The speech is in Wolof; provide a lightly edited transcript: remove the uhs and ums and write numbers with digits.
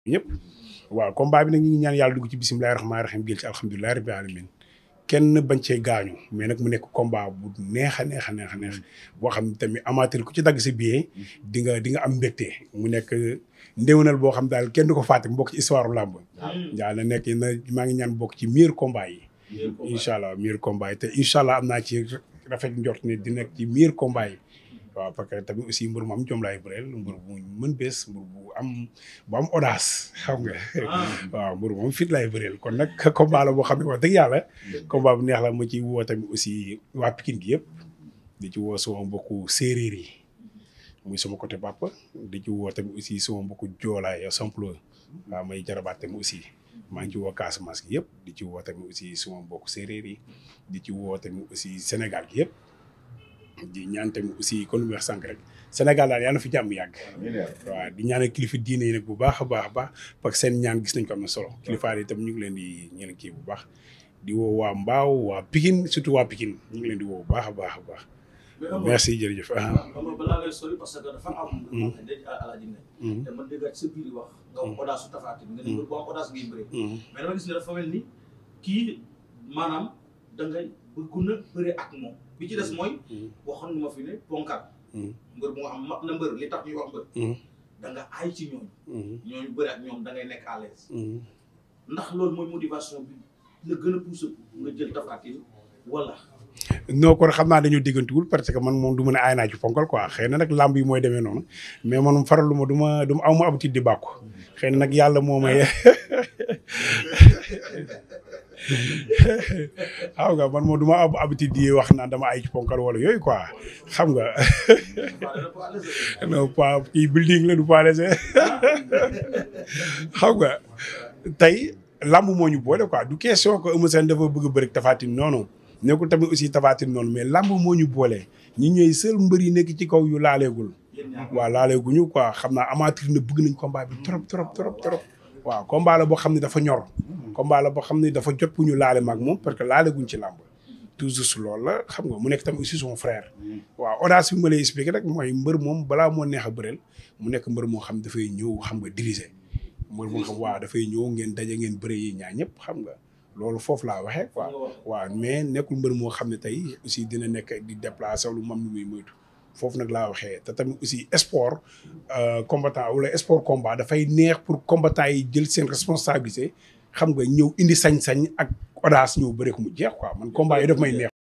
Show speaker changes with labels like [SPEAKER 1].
[SPEAKER 1] ñëpp waaw combat bi nag ñu ngi ñaan yàlla dugg ci bisimilahi rahmaani rahim jël ci alhamdulilahi rabbil alamin kenn bañ cee gaañu mais nag mu nekk combat bu neex a neex a neex a neex boo xam ne tamit amateur ku ci dagg sa billet di nga am mbégte mu nekk ndéwénal boo xam daal kenn du ko fàtte mbokk ci histoire làmb daal na nekk maa ngi ñaan bokk ci meilleur combat yi incha allah meilleur combat yi te incha allah am naa ci rafet njort ne di nekk ci meilleur combat yi waaw parce que tamit aussi mbër mu am jom laay bëreel mbër bu mën bés mbër bu am audace xam nga waaw mbër moom fit laay bëreel kon nag combat la boo xam ne wax dëgg yàlla combat bu neex la ma ci woo tamit aussi waa Pikine gi yëpp di ci woo sama mbokku séeréer yi muy sama côté papa di ci woo tamit aussi sama mbokku joolaay samploo waaw may jarabaat tamit aussi maa ngi ci woo Casamance gi yëpp di ci woo tamit aussi sama mbokku séeréer yi di ci woo tamit aussi Sénégal gi yëpp di ñaan tamit aussi kon lu wax sànq rek Sénégal daal yàlla na fi jàmm yàgg waaw di ñaanal kilifa diine yi nag bu baax a baax parce que seen ñaan gis nañ ko am na solo kilifa yi itam ñu ngi leen di ñeen kii bu baax di woo waa Mbaaw waa Pikine surtout waa Pikine ñu ngi leen di woo bu baax a baax a baax merci jërëjëf
[SPEAKER 2] balaa ngay sori parce que dafa am alaaji ne te man déggaat sa biir wax nga wax audace su Tapha Tine nga ne boo am audace ngay bëri mais dama gis ne dafa mel ni kii maanaam da ngay bëgg na bëri ak moom bi ci des mooy waxoon nga ma fi ne ponkal mbër bu nga xam mat na mbër li tax ñuy wax mbër da nga aay ci ñooñu bëri ak ñoom da ngay nekk à l'aise ndax loolu mooy motivation bi la gën a poussé nga jël Tapha Tine wala
[SPEAKER 1] non kon xam naa dañoo diggantuwul parce que man moom du mën a aay naa ci ponkal quoi xëy na nag làmb yi mooy demee noonu mais man faralu ma du ma aw ma habitude di bàkku xëy na nag yàlla moo may xam nga man moom du ma am habitude di wax naan dama ay ci ponkal wala yooyu quoi xam nga non pas kii building la du pas laisser xam nga tey làmb moo ñu boole quoi du question que Eumeu Sène dafa bëgg a bëri Tapha Tine non non nekkul tamit aussi Tapha Tine noonu mais làmb moo ñu boole ñi ñooy seul mbër yi nekk ci kaw yu laaleegul waaw laaleeguñu quoi xam naa amateur na bëgg nañ combat bi trop waaw combat la boo xam ne dafa ñor combat la boo xam ne dafa jot pour ñu laale maag moom parce que laale guñ ci làmb toujours su loolu la xam nga mu nekk tamit aussi son frère waaw audace bi ma lay expliquer rek mooy mbër moom balaa moo neex a bëreel mu nekk mbër moo xam dafay ñëw xam nga diriger mbër moo xam waaw dafay ñëw ngeen daje ngeen bëre yi ñaar ñëpp xam nga loolu foofu laa waxee quoi waaw mais nekkul mbër moo xam ne tey aussi dina nekk di déplacer lu mam lu muy moytu foofu nag laa waxee te tamit aussi sport combattant wala sport combat dafay neex pour combattant yi jël seen responsabilité xam nga ñëw indi sañ-sañ ak audace ñëw bëre ko mu jeex quoi man combat yi daf may neex